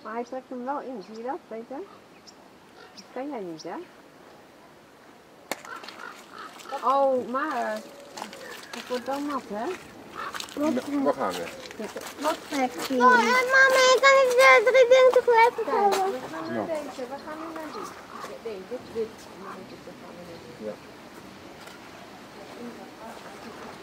Maar hij trekt hem wel in, zie je dat, Peter? Dat kan jij niet, hè? Oh, maar het wordt dan nat, hè? We gaan weer. Wat gek. Oh, mama, ik kan niet 3 dingen tegelijk vertellen. We gaan naar deze, we gaan nu naar die. Nee, dit. Ja.